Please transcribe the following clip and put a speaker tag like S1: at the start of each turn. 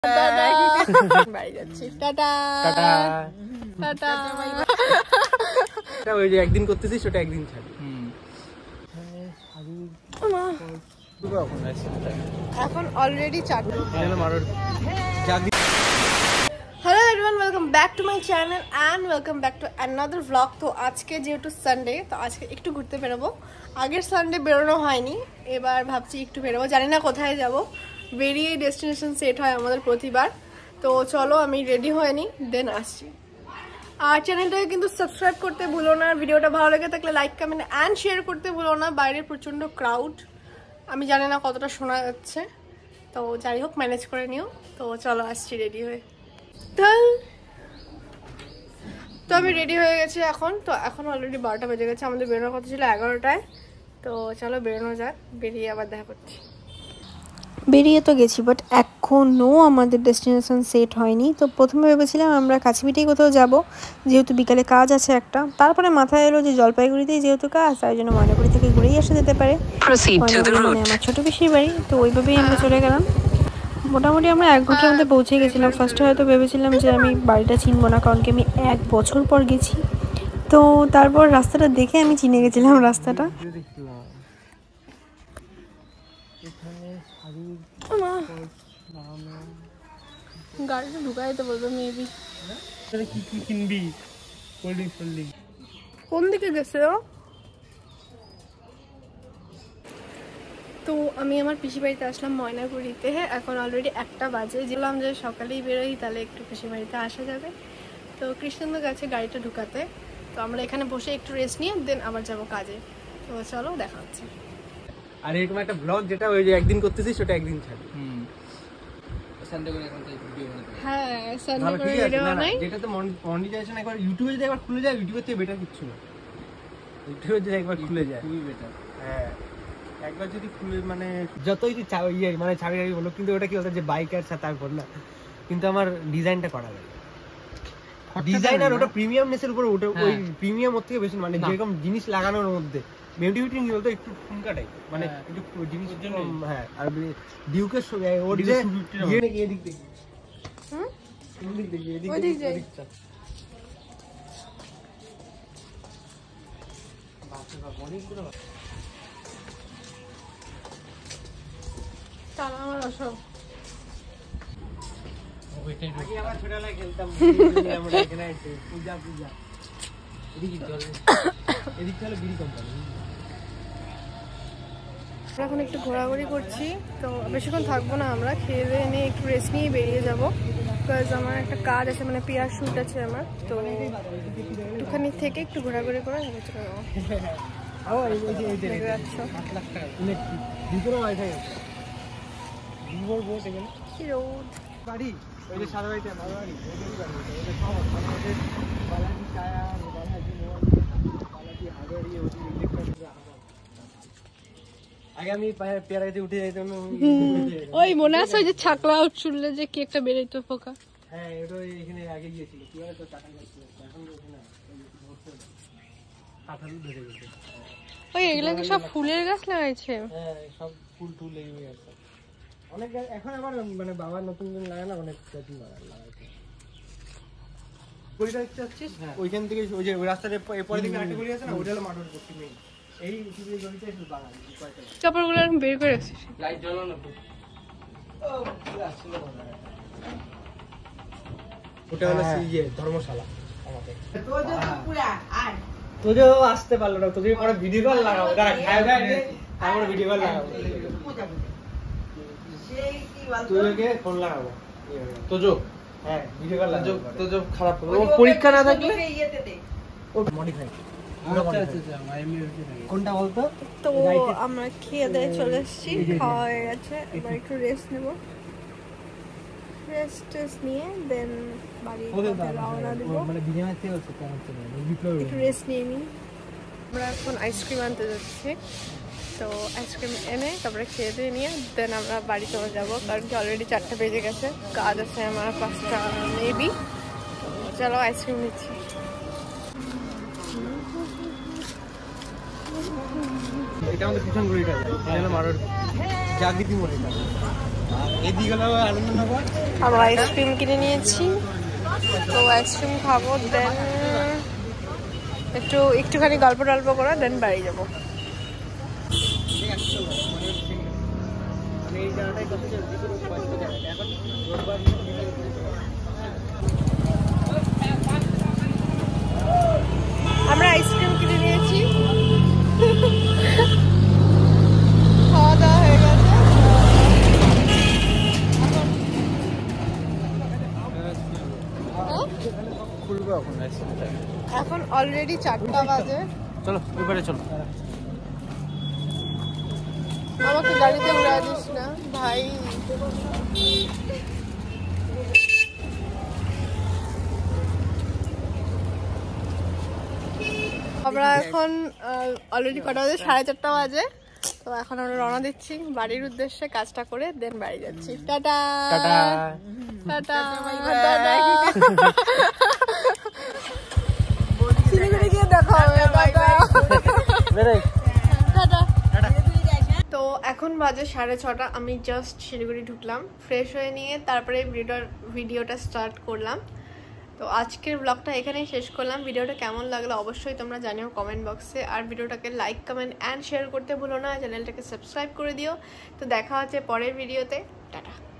S1: বাড়ি যাচ্ছি, tata tata.
S2: ওই যে একদিন করতেছিস সেটা একদিন ছাড়ি।
S1: এখন অলরেডি 4টা। Hello everyone, welcome back to my channel and welcome back to another vlog. তো আজকে যেহেতু সানডে, তো আজকে একটু ঘুরতে বেরোবো। আগের সানডে বেরোনো হয়নি, এবার ভাবছি একটু বেরোবো, জানি না কোথায় যাব। বেরিয়ে ডেস্টিনেশন সেট হয় আমাদের প্রতিবার। তো চলো আমি রেডি হয়ে নিই, দেন আসছি। আর চ্যানেলটাকে কিন্তু সাবস্ক্রাইব করতে ভুলো না। ভিডিওটা ভালো লেগে থাকলে লাইক কমেন্ট অ্যান্ড শেয়ার করতে ভুলো না। বাইরে প্রচণ্ড ক্রাউড, আমি জানি না কতটা শোনা যাচ্ছে, তো যাই হোক ম্যানেজ করে নিও। তো চলো আসছি রেডি হয়ে। তো আমি রেডি হয়ে গেছি এখন। তো এখন অলরেডি 12টা বেজে গেছে, আমাদের বেরোনোর কথা ছিল 11টায়। তো চলো বেরোনো যাক, বেরিয়ে আবার দেখা করছি। বেরিয়ে তো গেছি, বাট এখনও আমাদের ডেস্টিনেশন সেট হয়নি। তো প্রথমে ভেবেছিলাম আমরা কাছেপিঠেই কোথাও যাব, যেহেতু বিকালে কাজ আছে একটা। তারপরে মাথায় এলো যে জলপাইগুড়িতেই যেহেতু কাজ, তাই জন্য ময়নাগুড়ি থেকে ঘুরেই আসা যেতে পারে। মানে আমার ছোট পিসির বাড়ি, তো ওইভাবেই আমরা চলে গেলাম। মোটামুটি আমরা 1 ঘন্টার মধ্যে পৌঁছে গেছিলাম। ফার্স্টে হয়তো ভেবেছিলাম যে আমি বাড়িটা চিনবো না, কারণ কি আমি 1 বছর পর গেছি। তো তারপর রাস্তাটা দেখে আমি চিনে গেছিলাম রাস্তাটা। গাড়িটা ঢুকাই দিতে বলবো মেবি।
S2: কি কিনবি? Cold drinks.
S1: কোন দিকে গেছে ও? তো আমি আমার পিসি বাড়িতে আসলাম ময়নাগুড়িতে। এখন অলরেডি 1টা বাজে। বললাম যে সকালেই বেরোই, তাহলে একটু পিসি বাড়িতে আসা যাবে। তো কৃষ্ণেন্দু গেছে গাড়িটা ঢুকাতে। তো আমরা এখানে বসে একটু রেস্ট নিয়ে দেন আবার যাব কাজে। তো চলো দেখা হচ্ছে।
S2: আর এরকম একটা ব্লগ যেটা ওই যে একদিন করতেছিস সেটা একদিন ছাড়ি।
S1: হ্যাঁ, সানডে করে ভিডিও বানাই।
S2: যেটা তো মনিটাইজেশন একবার ইউটিউবে যদি একবার খুলে যায়, ইউটিউবের থেকে বেটার কিছু না। ইউটিউবে যদি একবার খুলে যায় খুবই বেটার। হ্যাঁ, একবার যদি খুলে মানে যতই মানে ছাড়ি বলো, কিন্তু ওটা কি বলতো যে বাইকার সাথে আর বল না, কিন্তু আমার ডিজাইনটা করা যায়। ডিজাইন আর ওটা প্রিমিয়ামনেসের উপর, ওটা ওই প্রিমিয়াম ওর থেকে বেশি, মানে যেরকম জিনিস লাগানোর মধ্যে মেডিউটিং কি বলতো একটু ফুনকাটাই, মানে একটু জিনিস। হ্যাঁ, আর ডিউকের ওর যে এদিক দেখি, এদিক দেখি, এদিক এদিকটা অনেকগুলো।
S1: তারা আমার অসব
S2: আগে আমরা ছোটবেলায় খেলতাম আমরা এখানে পূজা এদিকে চলে বিড়ি কোম্পানি।
S1: আমরা এখন একটু ঘোরাঘুরি করছি। তো বেশিক্ষণ থাকবো না, আমরা খেয়ে দিয়ে নিয়ে একটু রেস্ট নিয়ে বেরিয়ে যাবো। বিকজ আমার একটা কাজ আছে, মানে পিয়ার শ্যুট আছে আমার। তো একটুখানি থেকে একটু ঘোরাঘুরি করে চলে যাবো। কি রোদ!
S2: বাড়ি ওই যে সাদা বাড়িটা, ভালো বাড়ি, আগে আমি পেয়ারাতে উঠে যাইতাম।
S1: ওই মনে আছে ওই যে ছাকলা উঠলে যে কি একটা বেরোইতো পোকা?
S2: হ্যাঁ, এটা এখানে আগে গিয়েছিল। পেয়ারা তো কাঁঠাল গাছ, এখন কাঁঠাল ধরে গেছে।
S1: ওই এগুলা কি সব ফুলের গাছ লাগাইছে?
S2: হ্যাঁ, সব ফুল টুল লেগে গেছে অনেক। এখন আবার মানে বাবা নতুন লাগায় না, অনেক গাছই লাগাইছে। গলিটা দেখতে পাচ্ছিস, ওইখান থেকে ওই যে রাস্তার পরের দিকে আরেকটা গলি আছে না, ওইটা হলো মাঠের পশ্চিম মেইন। এই গলিটা একটু বাগান
S1: কাপড়গুলো এরকম বের করে রাখছিস।
S2: লাইট জ্বালানো তো। ওটা হলো ধর্মশালা আমাদের। তোদেরও আসতে পারলো না, তোদের পরে ভিডিও কল লাগাবো। দাঁড়া, খায় তারপরে ভিডিও কল লাগাবো। তোদেরকে ফোন লাগাবো। তোজো, হ্যাঁ ভিডিও কল লাগাবো। তোজো খারাপ হবে, ও পরীক্ষা না থাকলে ও মডিফাই। কোনটা বলতো?
S1: তো আমরা খেয়ে দিয়ে চলে এসেছি, খাওয়া হয়ে গেছে। এবার একটু রেস্ট নেবো। রেস্ট নিয়ে দেন বাড়ি রওনা দেবো। একটু রেস্ট নিয়ে নিই। আমরা এখন আইসক্রিম আনতে যাচ্ছি। তো আইসক্রিম এনে তারপরে খেয়ে দিয়ে নিয়ে দেন আমরা বাড়ি চলে যাবো, কারণ কি অলরেডি 4টা বেজে গেছে। কাজ আছে আমার 5টা মেবি। চলো আইসক্রিম নিচ্ছি।
S2: এটা আমাদের পিছন গলিটা, এটা হলো মারোর জাগৃতি মোড়। এটা এদিকে হলো আনন্দনগর।
S1: আবার আইসক্রিম কিনে নিয়েছি, তো আইসক্রিম খাবো, দেন একটুখানি গল্প টল্প করে দেন বাড়ি যাবো। আমরা আইসক্রিম কিনে নিয়েছি, খাওয়া দাওয়া হয়ে গেছে। এখন অলরেডি 4টা বাজে।
S2: চলো ওইবারে চলো।
S1: আমাকে গাড়িতে উড়া দিস না ভাই। আমরা এখন অলরেডি কটা বাজে, 4:30 বাজে। তো এখন আমরা রওনা দিচ্ছি বাড়ির উদ্দেশ্যে, কাজটা করে দেন বাড়ি যাচ্ছি। Tata
S2: tata
S1: tata tata. Siliguri গিয়ে দেখা হবে। টাটা। তো এখন বাজে 6:30। আমি জাস্ট শিলিগুড়ি ঢুকলাম, ফ্রেশ হয়ে নিয়ে তারপরে ভিডিওটা স্টার্ট করলাম। তো আজকের ব্লগটা এখানেই শেষ করলাম। ভিডিওটা কেমন লাগলো অবশ্যই তোমরা জানিও কমেন্ট বক্সে, আর ভিডিওটাকে লাইক কমেন্ট অ্যান্ড শেয়ার করতে ভুলো না, চ্যানেলটাকে সাবস্ক্রাইব করে দিও। তো দেখা হচ্ছে পরের ভিডিওতে, টাটা।